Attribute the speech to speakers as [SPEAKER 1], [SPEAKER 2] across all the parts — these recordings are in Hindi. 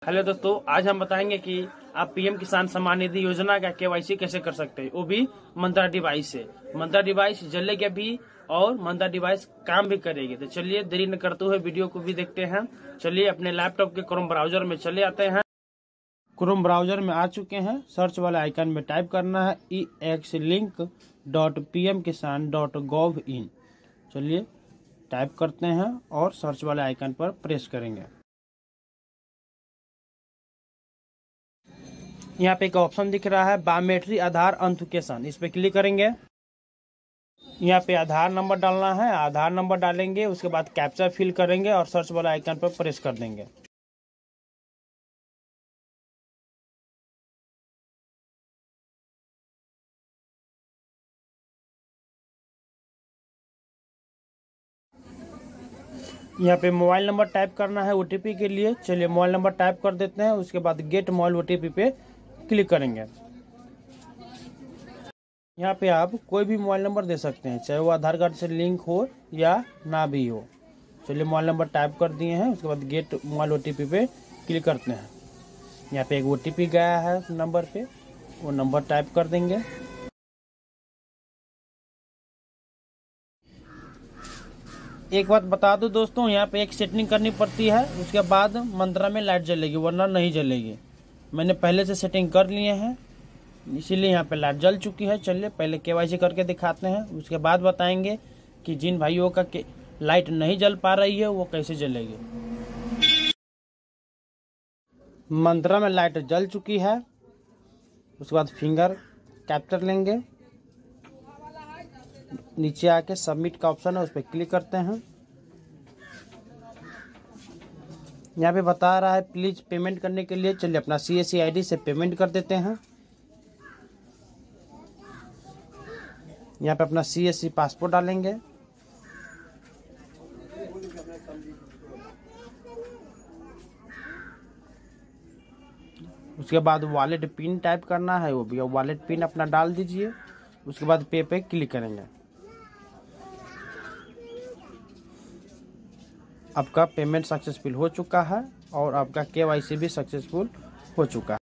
[SPEAKER 1] हेलो दोस्तों, आज हम बताएंगे कि आप पीएम किसान सम्मान निधि योजना का केवाईसी कैसे कर सकते हैं, वो भी मंत्रा डिवाइस से। मंत्रा डिवाइस जलेगा भी और मंत्रा डिवाइस काम भी करेगी। तो चलिए देरी न करते हुए वीडियो को भी देखते हैं। चलिए अपने लैपटॉप के क्रोम ब्राउजर में चले आते हैं। क्रोम ब्राउजर में आ चुके हैं। सर्च वाले आइकन में टाइप करना है exlink.pmkisan.gov.in। चलिए टाइप करते हैं और सर्च वाले आइकन पर प्रेस करेंगे। यहाँ पे एक ऑप्शन दिख रहा है बायोमेट्रिक आधार ऑथेंटिकेशन, इस पे क्लिक करेंगे। यहाँ पे आधार नंबर डालना है, आधार नंबर डालेंगे, उसके बाद कैप्चा फिल करेंगे और सर्च वाला आइकन पर प्रेस कर देंगे। यहाँ पे मोबाइल नंबर टाइप करना है ओटीपी के लिए। चलिए मोबाइल नंबर टाइप कर देते हैं, उसके बाद गेट मोबाइल ओटीपी पे क्लिक करेंगे। यहाँ पे आप कोई भी मोबाइल नंबर दे सकते हैं, चाहे वो आधार कार्ड से लिंक हो या ना भी हो। चलिए मोबाइल नंबर टाइप कर दिए हैं, उसके बाद गेट मोबाइल ओटीपी पे क्लिक करते हैं। यहाँ पे एक ओटीपी गया है नंबर पे, वो नंबर टाइप कर देंगे। एक बात बता दूं दोस्तों, यहाँ पे एक सेटिंग करनी पड़ती है, उसके बाद मंत्रा में लाइट जलेगी, वरना नहीं जलेगी। मैंने पहले से सेटिंग कर लिए हैं, इसीलिए यहाँ पे लाइट जल चुकी है। चलिए पहले केवाईसी करके दिखाते हैं, उसके बाद बताएंगे कि जिन भाइयों का लाइट नहीं जल पा रही है वो कैसे जलेगी। मंत्रा में लाइट जल चुकी है, उसके बाद फिंगर कैप्चर लेंगे। नीचे आके सबमिट का ऑप्शन है, उस पर क्लिक करते हैं। यहाँ पे बता रहा है प्लीज पेमेंट करने के लिए। चलिए अपना CSC ID से पेमेंट कर देते हैं। यहाँ पे अपना CSC पासपोर्ट डालेंगे। उसके बाद वॉलेट पिन टाइप करना है, वो भी वॉलेट पिन अपना डाल दीजिए। उसके बाद पे क्लिक करेंगे। आपका पेमेंट सक्सेसफुल हो चुका है और आपका KYC भी सक्सेसफुल हो चुका है।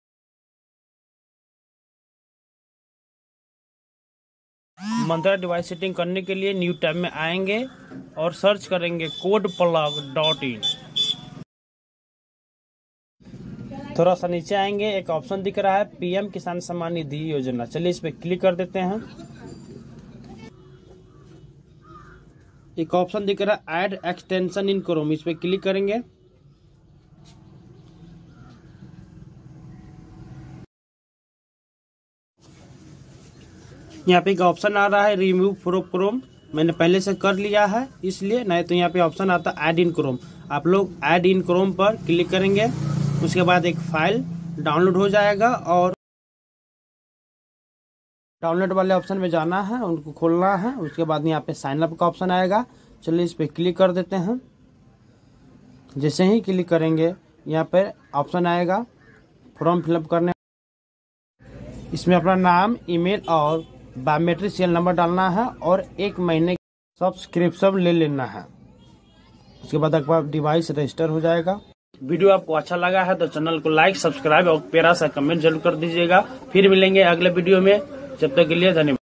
[SPEAKER 1] मंत्रा डिवाइस सेटिंग करने के लिए न्यू टैब में आएंगे और सर्च करेंगे codeplug.in। थोड़ा सा नीचे आएंगे, एक ऑप्शन दिख रहा है पीएम किसान सम्मान निधि योजना। चलिए इस पे क्लिक कर देते हैं। एक ऑप्शन दिख रहा है ऐड एक्सटेंशन इन क्रोम, इस पे क्लिक करेंगे। यहाँ पे एक ऑप्शन आ रहा है रिमूव फ्रॉम क्रोम, मैंने पहले से कर लिया है इसलिए, नहीं तो यहाँ पे ऑप्शन आता है ऐड इन क्रोम। आप लोग ऐड इन क्रोम पर क्लिक करेंगे, उसके बाद एक फाइल डाउनलोड हो जाएगा और डाउनलोड वाले ऑप्शन में जाना है, उनको खोलना है। उसके बाद यहाँ पे साइन अप का ऑप्शन आएगा। चलिए इस पे क्लिक कर देते हैं। जैसे ही क्लिक करेंगे यहाँ पे ऑप्शन आएगा फॉर्म फिलअप करने। इसमें अपना नाम, ईमेल और बायोमेट्रिक सीरियल नंबर डालना है और 1 महीने सब्सक्रिप्शन ले लेना है। उसके बाद आपका डिवाइस रजिस्टर हो जाएगा। वीडियो आपको अच्छा लगा है तो चैनल को लाइक, सब्सक्राइब और प्यारा सा कमेंट जरूर कर दीजिएगा। फिर मिलेंगे अगले वीडियो में, जब तक के लिए धन्यवाद।